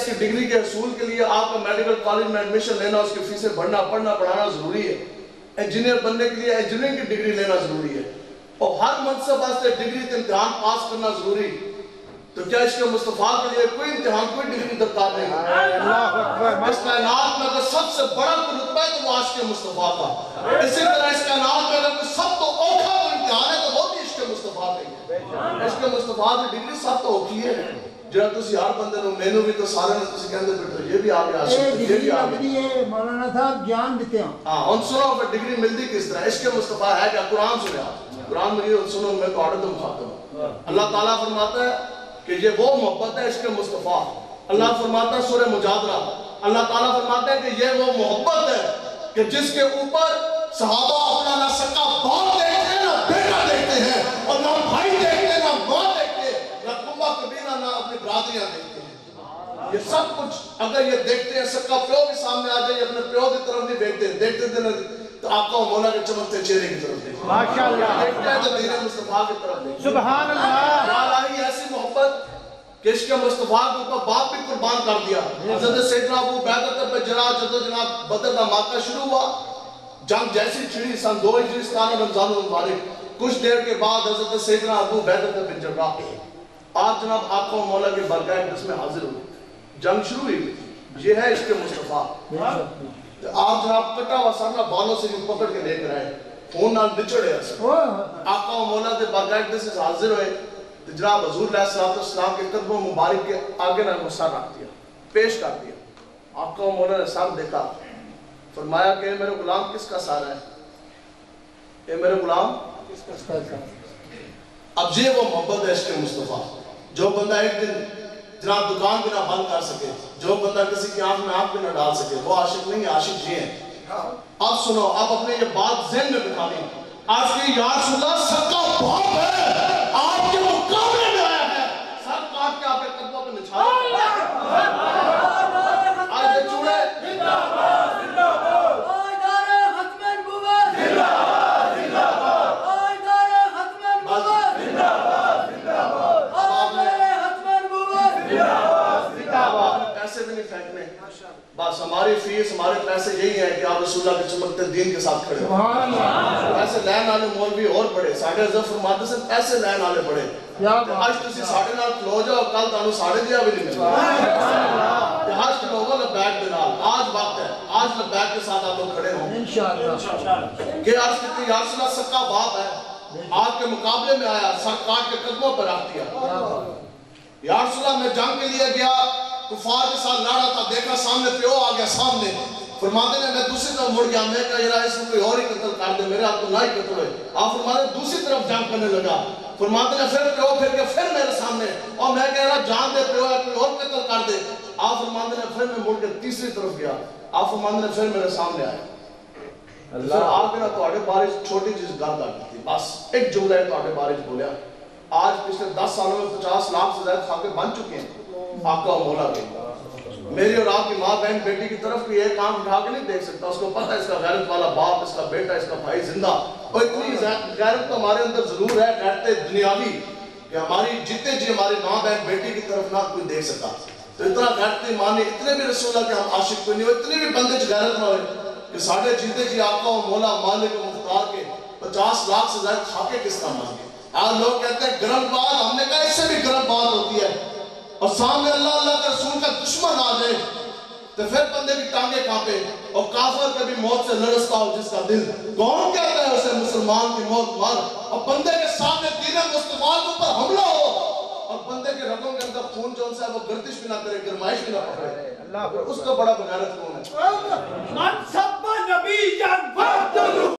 اس کی ڈگری کے حصول کے لیے آپ کا میڈیکل کالج میں ایڈمیشن لینا، اس کی فیسیں بڑھنا، پڑھنا پڑھانا ضروری ہے. انجینئر بننے کے لیے انجینئرنگ کی ڈگری لینا ضروری ہے، اور ہر منصب واسطے ڈگری کے امتحان پاس کرنا ضروری. تو کیا عشق مصطفیٰ کے لیے کوئی امتحان، کوئی ڈگری درکار نہیں؟ اس کائنات میں اگر سب سے بڑا کوئی رتبہ ہے تو وہ عشق مصطفیٰ کا. اسی طرح اس کائنات میں اگر کوئی سب تو اوکھا کوئی امتحان ہے تو وہ بھی عشق مصطفیٰ کا ہی ہے. عشق مصطفیٰ کی ڈگری سب تو اوکھی ہے جہاں تسی ہر بندے نو مینو بھی تو سارے نے تسی کہندے بیٹھو یہ بھی آگے عاشق یہ بھی آگے. مولانا صاحب جان دیتے ہیں. ہاں ان سنو پہ ڈگری ملتی کس طرح؟ عشق مصطفیٰ ہے کیا؟ قرآن سنے آپ، قرآن میں یہ سنو میں تو عدد مخاطب ہوں. اللہ تعالیٰ فرماتا ہے کہ یہ وہ محبت ہے عشق مصطفیٰ. اللہ فرماتا ہے سورہ مجادلہ، اللہ تعالیٰ فرماتا ہے کہ یہ وہ محبت ہے کہ جس کے اوپر صحابہ اپنا نہ سکا باپ دیکھتے ہیں، نہ بیٹا دیکھتے ہیں، اور نہ بھائی دیکھتے ہیں، نہ ماں دیکھتے ہیں، نہ کنبہ کبیرہ، نہ اپنی برادریاں دیکھتے ہیں. یہ سب کچھ اگر یہ دیکھتے ہیں، سکا پیو بھی سامنے آ جائے، اپنے پیو کی طرف نہیں دیکھتے، دیکھتے تھے تو آقا و مولا کے چمکتے چہرے کی طرف دیکھتے. ماشاءاللہ. دیکھتے ہیں تو دین مصطفیٰ کی طرف دیکھتے. سبحان اللہ. یا الہی ایسی محبت کہ عشق مصطفیٰ کے اوپر باپ بھی قربان کر دیا. حضرت سیدنا ابو عبیدہ پہ جناب بدر کا موقع شروع ہوا، جنگ جیسی چھڑی سن 2 ہجری 17 رمضان المبارک، کچھ دیر کے بعد حضرت سیدنا ابو عبیدہ بن جراح آپ جناب آقا و مولا کے بارگاہ اقدس میں حاضر ہوئے. جنگ شروع ہوئی. یہ ہے عشق مصطفیٰ. آپ جناب کٹا ہوا سارا بالوں سے پکڑ کے لے کر آئے، خون نال نچڑے آقا و مولا کے بارگاہ اقدس سے حاضر ہوئے. جناب حضور علیہ السلام کے قدموں مبارک کے آگے نہ سر رکھ دیا، پیش کر دیا. آقا و مولا نے سر دیکھا، فرمایا کہ اے میرے غلام کس کا سارا ہے؟ اے میرے غلام کس کا سارا ہے؟ اب یہ وہ محبت ہے عشق مصطفیٰ. جو بندہ ایک دن جناب دکان بھی نہ بند کر سکے، جو بندہ کسی کی آنکھ میں آنکھ بھی نہ ڈال سکے، وہ عاشق نہیں ہے، عاشق یہ ہے. اب سنو، اب اپنے یہ بات ذہن میں بٹھانی. آج کی یا رسول اللہ سکا باپ ہے، آپ کے مقابلے میں آیا ہے، سر کاٹ کے آپ کے قدموں پہ نچھا دیا. آج دے چوڑے پیسے بھی نہیں پھینکنے، بس ہماری فیس ہمارے پیسے یہی ہیں کہ آپ رسول اللہ کے چمکتے دین کے ساتھ کھڑے ہو. پیسے لین آنے مولوی اور بڑے، ساڑھے حضرت فرماتے سے پیسے لین آنے بڑے. آج تسی ساڑھے نال کھلو جاؤ، کل تانوں ساڑھے دیا بھی نہیں ملے. آج کے لوگوں لبیک دلال، آج وقت ہے، آج لبیک کے ساتھ آپ لوگ کھڑے ہوں کہ عرض کہتے ہیں یا رسول اللہ سکا باپ ہے، آپ کے مقابلے میں آیا، سر کاٹ کے قدموں پر رکھ دیا. یا رسول اللہ میں جنگ کے لیے گیا، کفار کے ساتھ لڑا تھا، دیکھا سامنے پیو آ گیا سامنے. فرماتے ہیں میں دوسری طرف مڑ گیا، میں کہا یرا اس کو کوئی اور ہی قتل کر دے، میرے آپ کو نہ ہی قتل ہوئے. آپ فرماتے ہیں دوسری طرف جنگ کرنے لگا. فرماتے ہیں پھر پیو پھر کے پھر میرے سامنے، اور میں کہہ رہا جان دے پیو ہے کوئی اور قتل کر دے. آپ فرماتے ہیں پھر میں مڑ کے تیسری طرف گیا. آپ فرماتے ہیں پھر میرے سامنے آئے. پھر آپ نے تو آگے بارش چھوٹی چیز گل کر دی تھی، بس ایک جملہ ہے تو آگے بارش بولیا. آج پچھلے 10 سالوں میں 50 لاکھ سے زیادہ خاکے بن چکے ہیں آقا و مولا کے. میری اور آپ کی ماں بہن بیٹی کی طرف کوئی ایک کام اٹھا کے نہیں دیکھ سکتا، اس کو پتہ ہے اس کا غیرت والا باپ، اس کا بیٹا، اس کا بھائی زندہ. اور اتنی غیرت تو ہمارے اندر ضرور ہے، غیرت دنیاوی، کہ ہماری جیتے جی ہماری ماں بہن بیٹی کی طرف نہ کوئی دیکھ سکا. تو اتنا غیرت ایمانی، اتنے بھی رسول اللہ کے ہم عاشق کوئی نہیں ہو، اتنی بھی بندے چ غیرت نہ ہوئے کہ ساڑھے جیتے جی آقا و مولا مالک و مختار کے 50 لاکھ سے زیادہ خاکے کس کا مانگے. آج لوگ کہتے ہیں گرم بات، ہم نے کہا اس سے بھی گرم بات ہوتی ہے، اور سامنے اللہ کے رسول کا دشمن آ جائے تو پھر بندے کی ٹانگیں کانپے، اور کافر کبھی موت سے لرزتا ہو جس کا دل. کون کہتا ہے اسے مسلمان کی موت مار؟ اور بندے کے سامنے دین مصطفیٰ کے اوپر حملہ ہو، اور بندے کے رگوں کے اندر خون جو ہے وہ گردش بھی نہ کرے، گرمائش بھی نہ پکڑے. اس کا بڑا بغیرت کون ہے؟